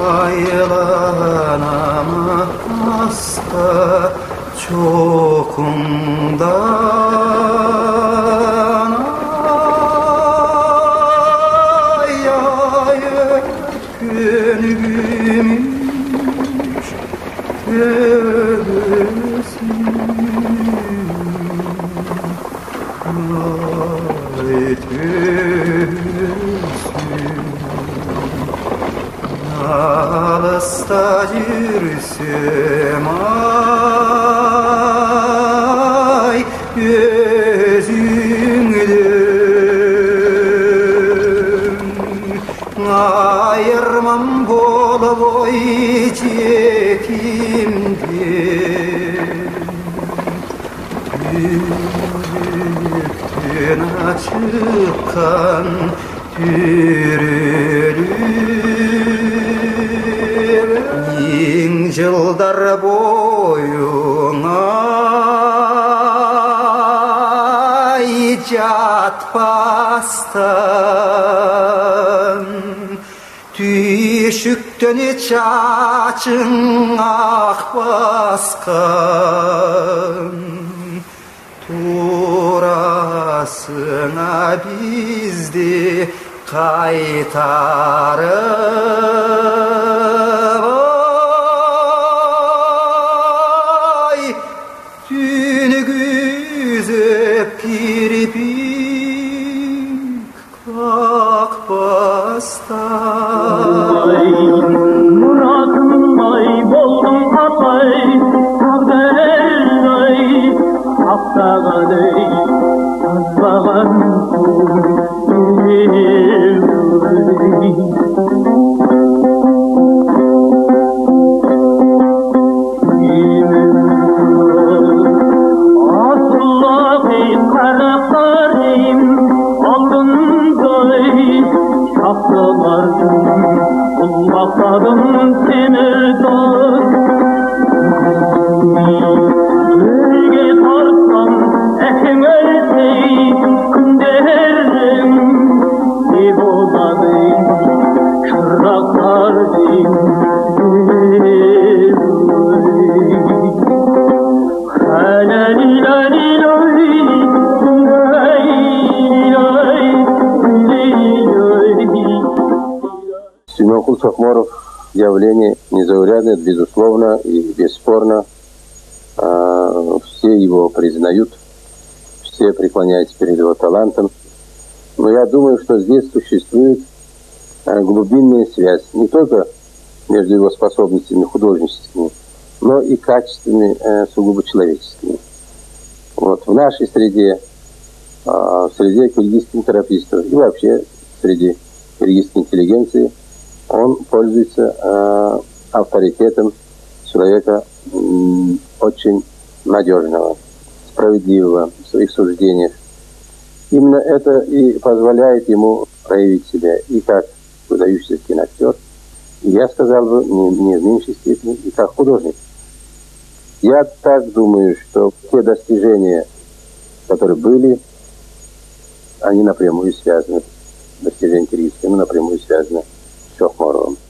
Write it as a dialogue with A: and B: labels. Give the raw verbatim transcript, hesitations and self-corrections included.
A: aylanamaz da çokundan ay ay günümüş göğsüm ay tüsüm alasta yürüsem ay gözüngden ayırmam bolup oy çekimden yürekten açıkkan Min yıllar boyuna yatpastan tüşükten çaçın akbaskan turasına bizdi kaytarıp ay tünü güzep kirpik kakbastan
B: ay muratım ay boldum Atay tağder ay aktağaday azbağan
C: Суименкул Чокморов явление незаурядное, безусловно и бесспорно. Все его признают, все преклоняются перед его талантом. Но я думаю, что здесь существует глубинная связь не только между его способностями художническими, но и качествами сугубо человеческими. Вот в нашей среде, в среде киргизских терапистов и вообще среди киргизской интеллигенции он пользуется э, авторитетом человека э, очень надежного, справедливого в своих суждениях. Именно это и позволяет ему проявить себя и как выдающийся киноактер, и я сказал бы, не, не в меньшей степени, и как художник. Я так думаю, что те достижения, которые были, они напрямую связаны, достижения киргизские, напрямую связаны с Чокморовым.